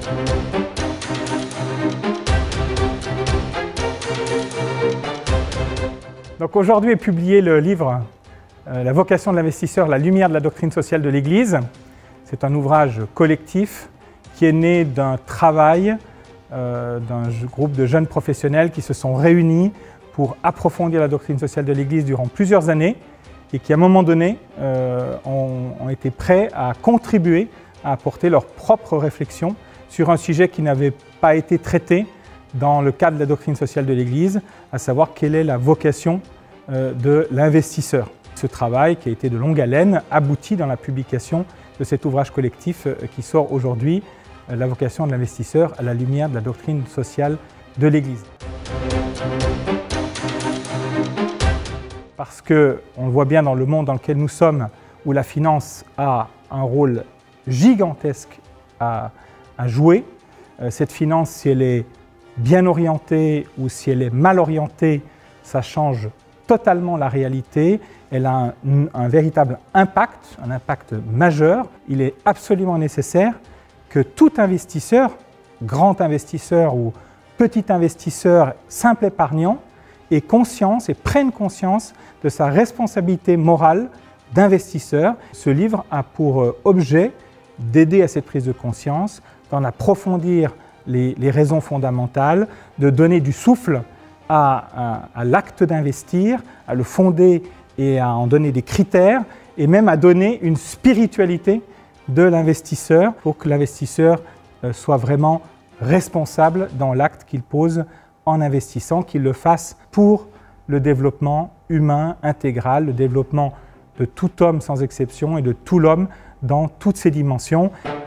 Donc aujourd'hui est publié le livre La vocation de l'investisseur, la lumière de la doctrine sociale de l'Église. C'est un ouvrage collectif qui est né d'un travail d'un groupe de jeunes professionnels qui se sont réunis pour approfondir la doctrine sociale de l'Église durant plusieurs années et qui, à un moment donné, ont été prêts à contribuer à apporter leur propre réflexion sur un sujet qui n'avait pas été traité dans le cadre de la doctrine sociale de l'Église, à savoir quelle est la vocation de l'investisseur. Ce travail, qui a été de longue haleine, aboutit dans la publication de cet ouvrage collectif qui sort aujourd'hui, La vocation de l'investisseur à la lumière de la doctrine sociale de l'Église. Parce qu'on le voit bien dans le monde dans lequel nous sommes, où la finance a un rôle gigantesque à jouer. Cette finance, si elle est bien orientée ou si elle est mal orientée, ça change totalement la réalité. Elle a un véritable impact, un impact majeur. Il est absolument nécessaire que tout investisseur, grand investisseur ou petit investisseur, simple épargnant, ait conscience et prenne conscience de sa responsabilité morale d'investisseur. Ce livre a pour objet d'aider à cette prise de conscience, d'en approfondir les raisons fondamentales, de donner du souffle à l'acte d'investir, à le fonder et à en donner des critères, et même à donner une spiritualité de l'investisseur pour que l'investisseur soit vraiment responsable dans l'acte qu'il pose en investissant, qu'il le fasse pour le développement humain intégral, le développement de tout homme sans exception et de tout l'homme dans toutes ses dimensions.